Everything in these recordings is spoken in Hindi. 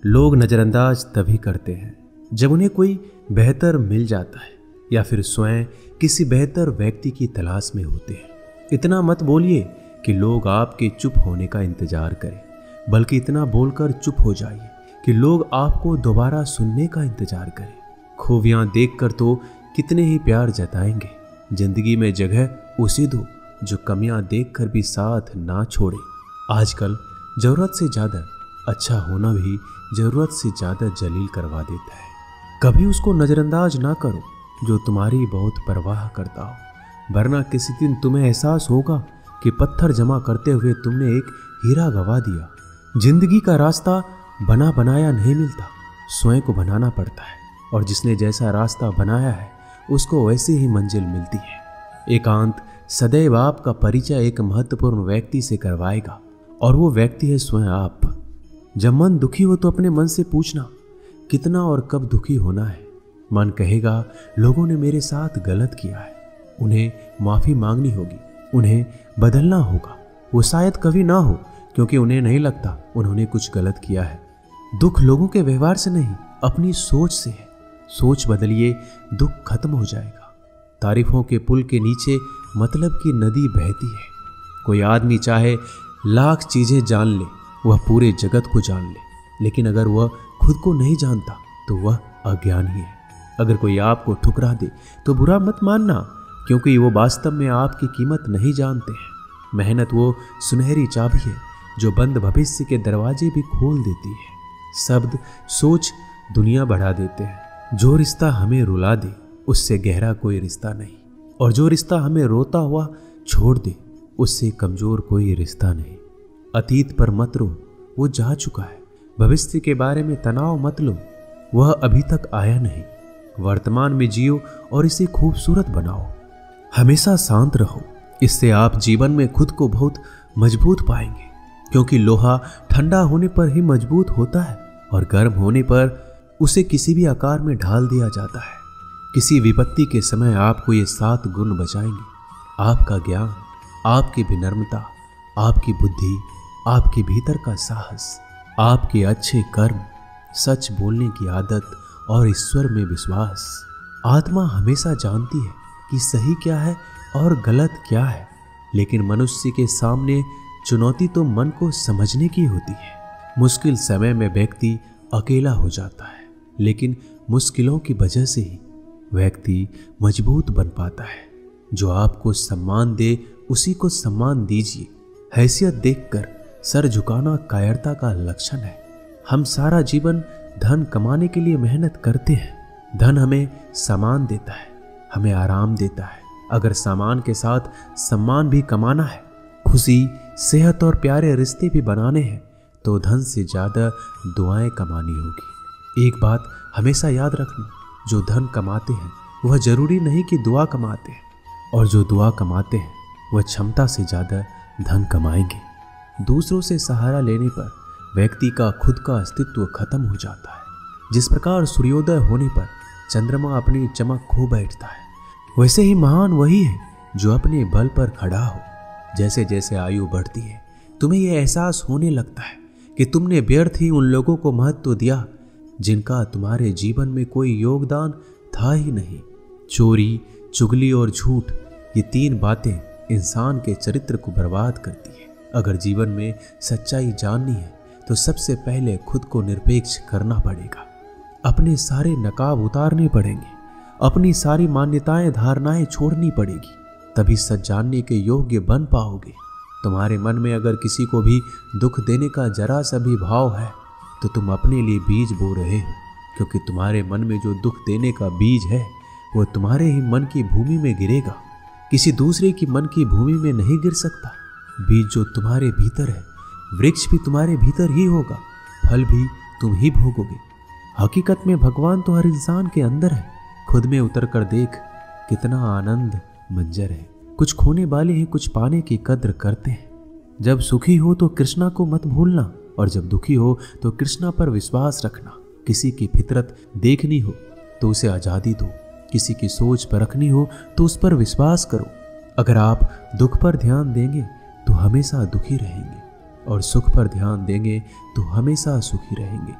लोग नज़रअंदाज तभी करते हैं जब उन्हें कोई बेहतर मिल जाता है या फिर स्वयं किसी बेहतर व्यक्ति की तलाश में होते हैं। इतना मत बोलिए कि लोग आपके चुप होने का इंतजार करें, बल्कि इतना बोलकर चुप हो जाइए कि लोग आपको दोबारा सुनने का इंतजार करें। खूबियां देखकर तो कितने ही प्यार जताएंगे। जिंदगी में जगह उसे दो जो कमियां देखकर भी साथ ना छोड़े। आजकल जरूरत से ज़्यादा अच्छा होना भी जरूरत से ज़्यादा जलील करवा देता है। कभी उसको नज़रअंदाज ना करो जो तुम्हारी बहुत परवाह करता हो, वरना किसी दिन तुम्हें एहसास होगा कि पत्थर जमा करते हुए तुमने एक हीरा गवा दिया। जिंदगी का रास्ता बना बनाया नहीं मिलता, स्वयं को बनाना पड़ता है, और जिसने जैसा रास्ता बनाया है उसको वैसे ही मंजिल मिलती है। एकांत सदैव आपका परिचय एक महत्वपूर्ण व्यक्ति से करवाएगा, और वो व्यक्ति है स्वयं आप। जब मन दुखी हो तो अपने मन से पूछना कितना और कब दुखी होना है। मन कहेगा लोगों ने मेरे साथ गलत किया है, उन्हें माफ़ी मांगनी होगी, उन्हें बदलना होगा। वो शायद कभी ना हो, क्योंकि उन्हें नहीं लगता उन्होंने कुछ गलत किया है। दुख लोगों के व्यवहार से नहीं, अपनी सोच से है। सोच बदलिए, दुख खत्म हो जाएगा। तारीफों के पुल के नीचे मतलब की नदी बहती है। कोई आदमी चाहे लाख चीज़ें जान ले, वह पूरे जगत को जान ले, लेकिन अगर वह खुद को नहीं जानता तो वह अज्ञानी है। अगर कोई आपको ठुकरा दे तो बुरा मत मानना, क्योंकि वो वास्तव में आपकी कीमत नहीं जानते हैं। मेहनत वो सुनहरी चाबी है जो बंद भविष्य के दरवाजे भी खोल देती है। शब्द सोच दुनिया बढ़ा देते हैं। जो रिश्ता हमें रुला दे उससे गहरा कोई रिश्ता नहीं, और जो रिश्ता हमें रोता हुआ छोड़ दे उससे कमजोर कोई रिश्ता नहीं। अतीत पर मत रो, वो जा चुका है। भविष्य के बारे में तनाव मत लो, वह अभी तक आया नहीं। वर्तमान में जियो और इसे खूबसूरत बनाओ। हमेशा शांत रहो, इससे आप जीवन में खुद को बहुत मजबूत पाएंगे, क्योंकि लोहा ठंडा होने पर ही मजबूत होता है, और गर्म होने पर उसे किसी भी आकार में ढाल दिया जाता है। किसी विपत्ति के समय आपको ये 7 गुण बचाएंगे: आपका ज्ञान, आपकी विनम्रता, आपकी बुद्धि, आपके भीतर का साहस, आपके अच्छे कर्म, सच बोलने की आदत और ईश्वर में विश्वास। आत्मा हमेशा जानती है कि सही क्या है और गलत क्या है, लेकिन मनुष्य के सामने चुनौती तो मन को समझने की होती है। मुश्किल समय में व्यक्ति अकेला हो जाता है, लेकिन मुश्किलों की वजह से ही व्यक्ति मजबूत बन पाता है। जो आपको सम्मान दे उसी को सम्मान दीजिए। हैसियत देखकर सर झुकाना कायरता का लक्षण है। हम सारा जीवन धन कमाने के लिए मेहनत करते हैं। धन हमें सामान देता है, हमें आराम देता है। अगर सामान के साथ सम्मान भी कमाना है, खुशी, सेहत और प्यारे रिश्ते भी बनाने हैं, तो धन से ज़्यादा दुआएं कमानी होगी। एक बात हमेशा याद रखना, जो धन कमाते हैं वह जरूरी नहीं कि दुआ कमाते हैं, और जो दुआ कमाते हैं वह क्षमता से ज़्यादा धन कमाएंगे। दूसरों से सहारा लेने पर व्यक्ति का खुद का अस्तित्व खत्म हो जाता है। जिस प्रकार सूर्योदय होने पर चंद्रमा अपनी चमक खो बैठता है, वैसे ही महान वही है जो अपने बल पर खड़ा हो। जैसे जैसे आयु बढ़ती है, तुम्हें यह एहसास होने लगता है कि तुमने व्यर्थ ही उन लोगों को महत्व दिया जिनका तुम्हारे जीवन में कोई योगदान था ही नहीं। चोरी, चुगली और झूठ, ये 3 बातें इंसान के चरित्र को बर्बाद करती है। अगर जीवन में सच्चाई जाननी है तो सबसे पहले खुद को निरपेक्ष करना पड़ेगा। अपने सारे नकाब उतारने पड़ेंगे, अपनी सारी मान्यताएं धारणाएं छोड़नी पड़ेगी, तभी सच जानने के योग्य बन पाओगे। तुम्हारे मन में अगर किसी को भी दुख देने का जरा सा भी भाव है तो तुम अपने लिए बीज बो रहे हो, क्योंकि तुम्हारे मन में जो दुख देने का बीज है वो तुम्हारे ही मन की भूमि में गिरेगा, किसी दूसरे की मन की भूमि में नहीं गिर सकता। बीज जो तुम्हारे भीतर है, वृक्ष भी तुम्हारे भीतर ही होगा, फल भी तुम ही भोगोगे। हकीकत में भगवान तो हर इंसान के अंदर है। खुद में उतर कर देख, कितना आनंद मंजर है। कुछ खोने वाले हैं, कुछ पाने की कद्र करते हैं। जब सुखी हो तो कृष्णा को मत भूलना, और जब दुखी हो तो कृष्णा पर विश्वास रखना। किसी की फितरत देखनी हो तो उसे आज़ादी दो, किसी की सोच परखनी हो तो उस पर विश्वास करो। अगर आप दुख पर ध्यान देंगे तो हमेशा दुखी रहेंगे, और सुख पर ध्यान देंगे तो हमेशा सुखी रहेंगे।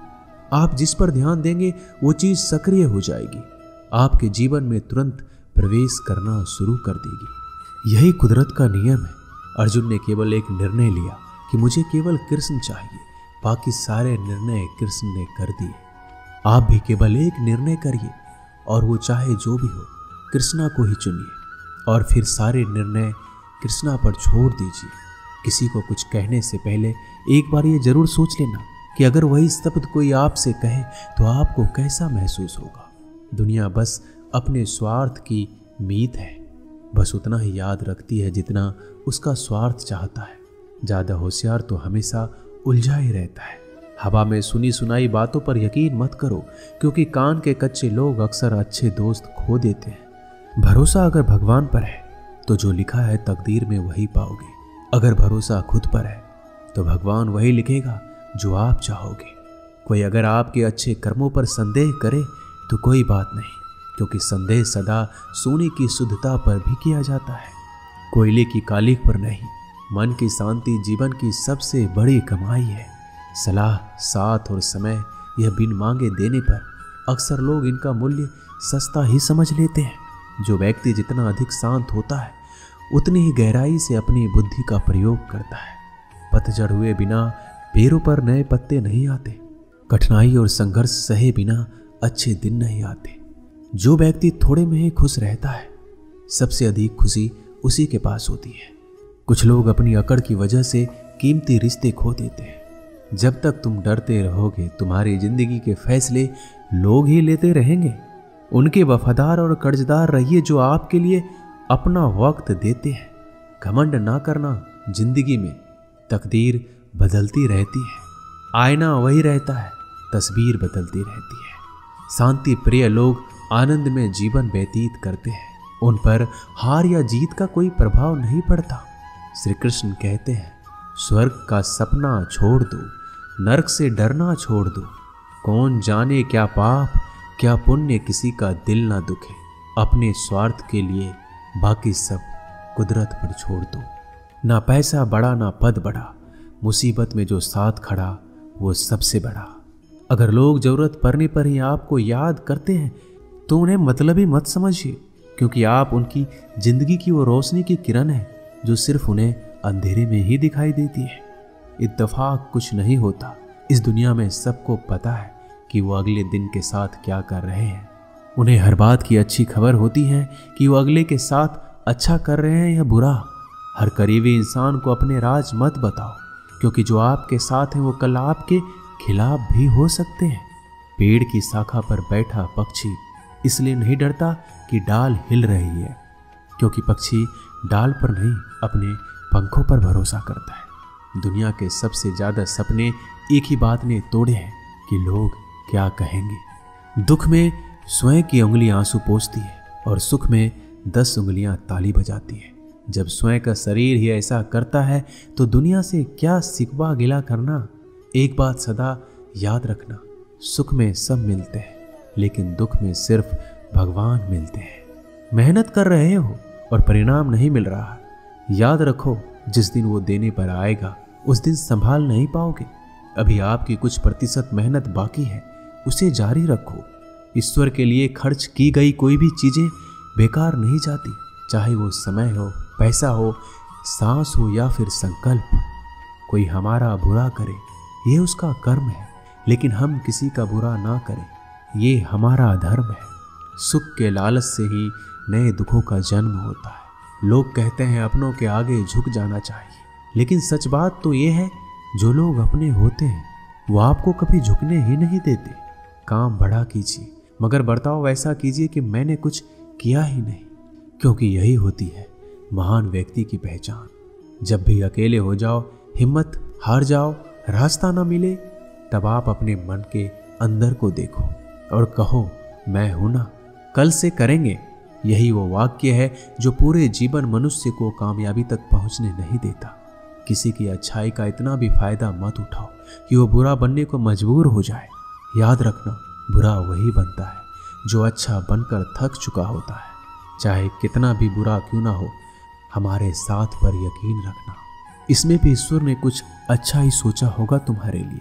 आप जिस पर ध्यान देंगे वो चीज सक्रिय हो जाएगी, आपके जीवन में तुरंत प्रवेश करना शुरू कर देगी। यही कुदरत का नियम है। अर्जुन ने केवल एक निर्णय लिया कि मुझे केवल कृष्ण चाहिए, बाकी सारे निर्णय कृष्ण ने कर दिए। आप भी केवल एक निर्णय करिए और वो चाहे जो भी हो, कृष्णा को ही चुनिए और फिर सारे निर्णय कृष्णा पर छोड़ दीजिए। किसी को कुछ कहने से पहले एक बार ये जरूर सोच लेना कि अगर वही शब्द कोई आपसे कहे तो आपको कैसा महसूस होगा। दुनिया बस अपने स्वार्थ की मीत है, बस उतना ही याद रखती है जितना उसका स्वार्थ चाहता है। ज़्यादा होशियार तो हमेशा उलझा ही रहता है। हवा में सुनी सुनाई बातों पर यकीन मत करो, क्योंकि कान के कच्चे लोग अक्सर अच्छे दोस्त खो देते हैं। भरोसा अगर भगवान पर है तो जो लिखा है तकदीर में वही पाओगे। अगर भरोसा खुद पर है तो भगवान वही लिखेगा जो आप चाहोगे। कोई अगर आपके अच्छे कर्मों पर संदेह करे तो कोई बात नहीं, क्योंकि संदेह सदा सोने की शुद्धता पर भी किया जाता है, कोयले की कालिख पर नहीं। मन की शांति जीवन की सबसे बड़ी कमाई है। सलाह, साथ और समय यह बिन मांगे देने पर अक्सर लोग इनका मूल्य सस्ता ही समझ लेते हैं। जो व्यक्ति जितना अधिक शांत होता है उतनी ही गहराई से अपनी बुद्धि का प्रयोग करता है। पतझड़ हुए बिना पेड़ों पर नए पत्ते नहीं आते। कठिनाई और संघर्ष सहे बिना अच्छे दिन नहीं आते। जो व्यक्ति थोड़े में ही खुश रहता है, सबसे अधिक खुशी उसी के पास होती है। कुछ लोग अपनी अकड़ की वजह से कीमती रिश्ते खो देते हैं। जब तक तुम डरते रहोगे, तुम्हारी जिंदगी के फैसले लोग ही लेते रहेंगे। उनके वफादार और कर्जदार रहिए जो आपके लिए अपना वक्त देते हैं। घमंड ना करना, जिंदगी में तकदीर बदलती रहती है, आईना वही रहता है, तस्वीर बदलती रहती है। शांति प्रिय लोग आनंद में जीवन व्यतीत करते हैं, उन पर हार या जीत का कोई प्रभाव नहीं पड़ता। श्री कृष्ण कहते हैं, स्वर्ग का सपना छोड़ दो, नरक से डरना छोड़ दो। कौन जाने क्या पाप क्या पुण्य किसी का दिल ना दुखे। अपने स्वार्थ के लिए बाकी सब कुदरत पर छोड़ दो। ना पैसा बड़ा ना पद बड़ा, मुसीबत में जो साथ खड़ा वो सबसे बड़ा। अगर लोग जरूरत पड़ने पर ही आपको याद करते हैं तो उन्हें मतलबी मत समझिए, क्योंकि आप उनकी जिंदगी की वो रोशनी की किरण है जो सिर्फ उन्हें अंधेरे में ही दिखाई देती है। इत्तेफाक कुछ नहीं होता। इस दुनिया में सबको पता है कि वो अगले दिन के साथ क्या कर रहे हैं। उन्हें हर बात की अच्छी खबर होती है कि वो अगले के साथ अच्छा कर रहे हैं या बुरा। हर करीबी इंसान को अपने राज मत बताओ, क्योंकि जो आपके साथ हैं वो कल आपके खिलाफ भी हो सकते हैं। पेड़ की शाखा पर बैठा पक्षी इसलिए नहीं डरता कि डाल हिल रही है, क्योंकि पक्षी डाल पर नहीं अपने पंखों पर भरोसा करता है। दुनिया के सबसे ज्यादा सपने एक ही बात ने तोड़े हैं कि लोग क्या कहेंगे। दुख में स्वयं की उंगली आंसू पोंछती है और सुख में 10 उंगलियां ताली बजाती है। जब स्वयं का शरीर ही ऐसा करता है तो दुनिया से क्या सिकवा गिला करना। एक बात सदा याद रखना, सुख में सब मिलते हैं लेकिन दुख में सिर्फ भगवान मिलते हैं। मेहनत कर रहे हो और परिणाम नहीं मिल रहा, याद रखो जिस दिन वो देने पर आएगा उस दिन संभाल नहीं पाओगे। अभी आपकी कुछ प्रतिशत मेहनत बाकी है, उसे जारी रखो। ईश्वर के लिए खर्च की गई कोई भी चीजें बेकार नहीं जाती, चाहे वो समय हो, पैसा हो, सांस हो या फिर संकल्प। कोई हमारा बुरा करे ये उसका कर्म है, लेकिन हम किसी का बुरा ना करें ये हमारा धर्म है। सुख के लालच से ही नए दुखों का जन्म होता है। लोग कहते हैं अपनों के आगे झुक जाना चाहिए, लेकिन सच बात तो ये है जो लोग अपने होते हैं वो आपको कभी झुकने ही नहीं देते। काम बड़ा कीजिए मगर बर्ताव वैसा कीजिए कि मैंने कुछ किया ही नहीं, क्योंकि यही होती है महान व्यक्ति की पहचान। जब भी अकेले हो जाओ, हिम्मत हार जाओ, रास्ता ना मिले, तब आप अपने मन के अंदर को देखो और कहो मैं हूं ना, कल से करेंगे। यही वो वाक्य है जो पूरे जीवन मनुष्य को कामयाबी तक पहुंचने नहीं देता। किसी की अच्छाई का इतना भी फायदा मत उठाओ कि वो बुरा बनने को मजबूर हो जाए। याद रखना, बुरा वही बनता है जो अच्छा बनकर थक चुका होता है। चाहे कितना भी बुरा क्यों ना हो, हमारे साथ पर यकीन रखना, इसमें भी ईश्वर ने कुछ अच्छा ही सोचा होगा तुम्हारे लिए।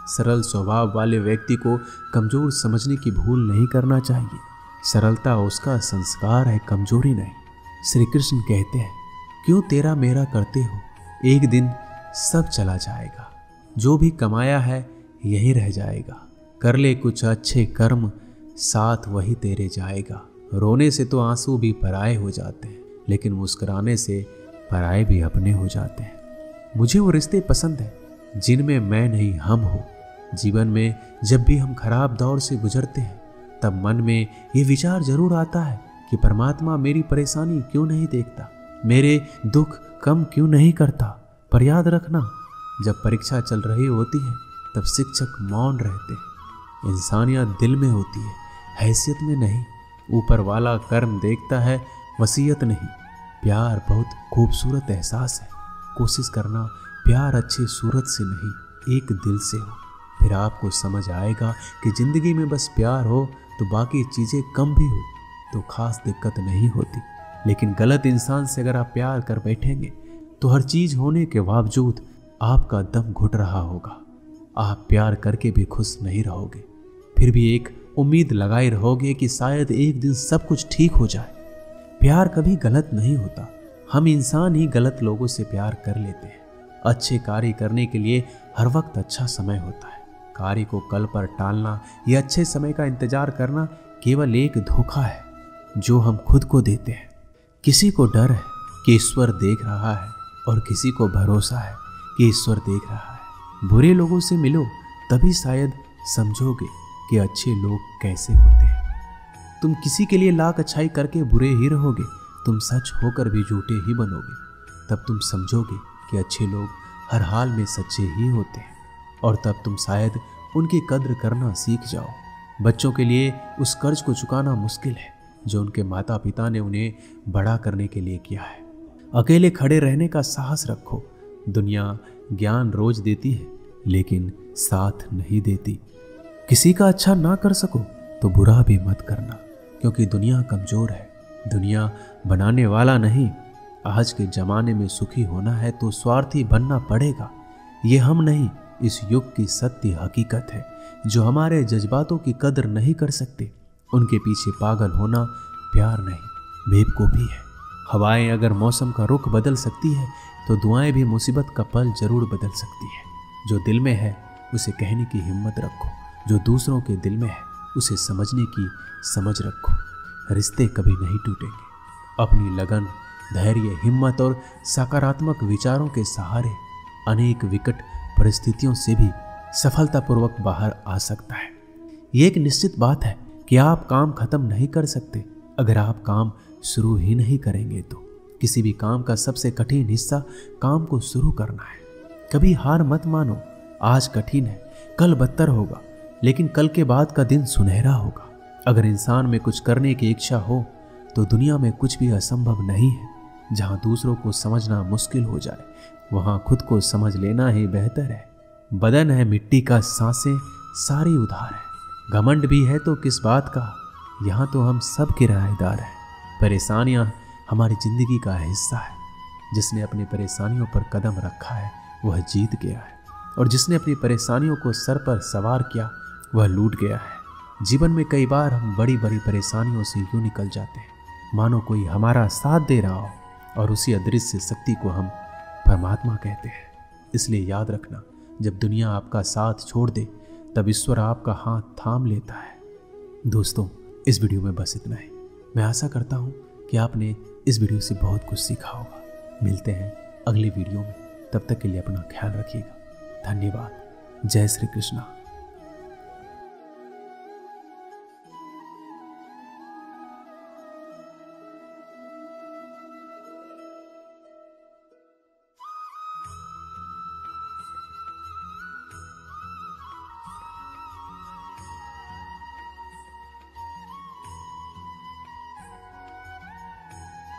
सरल स्वभाव वाले व्यक्ति को कमजोर समझने की भूल नहीं करना चाहिए। सरलता उसका संस्कार है, कमजोरी नहीं। श्री कृष्ण कहते हैं, क्यों तेरा मेरा करते हो, एक दिन सब चला जाएगा। जो भी कमाया है यही रह जाएगा। कर ले कुछ अच्छे कर्म, साथ वही तेरे जाएगा। रोने से तो आंसू भी पराए हो जाते हैं, लेकिन मुस्कुराने से पराए भी अपने हो जाते हैं। मुझे वो रिश्ते पसंद हैं जिनमें मैं नहीं हम हो। जीवन में जब भी हम खराब दौर से गुजरते हैं तब मन में ये विचार जरूर आता है कि परमात्मा मेरी परेशानी क्यों नहीं देखता, मेरे दुख कम क्यों नहीं करता। पर याद रखना, जब परीक्षा चल रही होती है तब शिक्षक मौन रहते हैं। इंसानियत दिल में होती है, हैसियत में नहीं। ऊपर वाला कर्म देखता है, वसीयत नहीं। प्यार बहुत खूबसूरत एहसास है। कोशिश करना प्यार अच्छी सूरत से नहीं, एक दिल से हो। फिर आपको समझ आएगा कि जिंदगी में बस प्यार हो तो बाकी चीज़ें कम भी हो तो खास दिक्कत नहीं होती। लेकिन गलत इंसान से अगर आप प्यार कर बैठेंगे तो हर चीज़ होने के बावजूद आपका दम घुट रहा होगा। आप प्यार करके भी खुश नहीं रहोगे, फिर भी एक उम्मीद लगाए रहोगे कि शायद एक दिन सब कुछ ठीक हो जाए। प्यार कभी गलत नहीं होता, हम इंसान ही गलत लोगों से प्यार कर लेते हैं। अच्छे कार्य करने के लिए हर वक्त अच्छा समय होता है। कार्य को कल पर टालना या अच्छे समय का इंतजार करना केवल एक धोखा है जो हम खुद को देते हैं। किसी को डर है कि ईश्वर देख रहा है और किसी को भरोसा है कि ईश्वर देख रहा है। बुरे लोगों से मिलो तभी शायद समझोगे कि अच्छे लोग कैसे होते हैं। तुम किसी के लिए लाख अच्छाई करके बुरे ही रहोगे, तुम सच होकर भी झूठे ही बनोगे। तब तुम समझोगे कि अच्छे लोग हर हाल में सच्चे ही होते हैं, और तब तुम शायद उनकी कद्र करना सीख जाओ। बच्चों के लिए उस कर्ज को चुकाना मुश्किल है जो उनके माता पिता ने उन्हें बड़ा करने के लिए किया है। अकेले खड़े रहने का साहस रखो। दुनिया ज्ञान रोज देती है लेकिन साथ नहीं देती। किसी का अच्छा ना कर सको तो बुरा भी मत करना, क्योंकि दुनिया कमजोर है, दुनिया बनाने वाला नहीं। आज के जमाने में सुखी होना है तो स्वार्थी बनना पड़ेगा। ये हम नहीं, इस युग की सत्य हकीकत है। जो हमारे जज्बातों की कदर नहीं कर सकते उनके पीछे पागल होना प्यार नहीं, बेवकूफ़ी है। हवाएं अगर मौसम का रुख बदल सकती है तो दुआएं भी मुसीबत का पल जरूर बदल सकती है। जो दिल में है उसे कहने की हिम्मत रखो, जो दूसरों के दिल में है उसे समझने की समझ रखो। रिश्ते कभी नहीं टूटेंगे। अपनी लगन, धैर्य, हिम्मत और सकारात्मक विचारों के सहारे अनेक विकट परिस्थितियों से भी सफलतापूर्वक बाहर आ सकता है। ये एक निश्चित बात है कि आप काम खत्म नहीं कर सकते अगर आप काम शुरू ही नहीं करेंगे। तो किसी भी काम का सबसे कठिन हिस्सा काम को शुरू करना है। कभी हार मत मानो। आज कठिन है, कल बदतर होगा, लेकिन कल के बाद का दिन सुनहरा होगा। अगर इंसान में कुछ करने की इच्छा हो तो दुनिया में कुछ भी असंभव नहीं है। जहां दूसरों को समझना मुश्किल हो जाए वहां खुद को समझ लेना ही बेहतर है। बदन है मिट्टी का, सांसें सारी उधार है। घमंड भी है तो किस बात का, यहाँ तो हम सब किराएदार हैं। परेशानियां हमारी जिंदगी का हिस्सा है। जिसने अपनी परेशानियों पर कदम रखा है वह जीत गया है, और जिसने अपनी परेशानियों को सर पर सवार किया वह लूट गया है। जीवन में कई बार हम बड़ी बड़ी परेशानियों से यूं निकल जाते हैं मानो कोई हमारा साथ दे रहा हो, और उसी अदृश्य शक्ति को हम परमात्मा कहते हैं। इसलिए याद रखना, जब दुनिया आपका साथ छोड़ दे तब ईश्वर आपका हाथ थाम लेता है। दोस्तों, इस वीडियो में बस इतना ही। मैं आशा करता हूँ कि आपने इस वीडियो से बहुत कुछ सीखा होगा। मिलते हैं अगली वीडियो में, तब तक के लिए अपना ख्याल रखिएगा। धन्यवाद। जय श्री कृष्णा।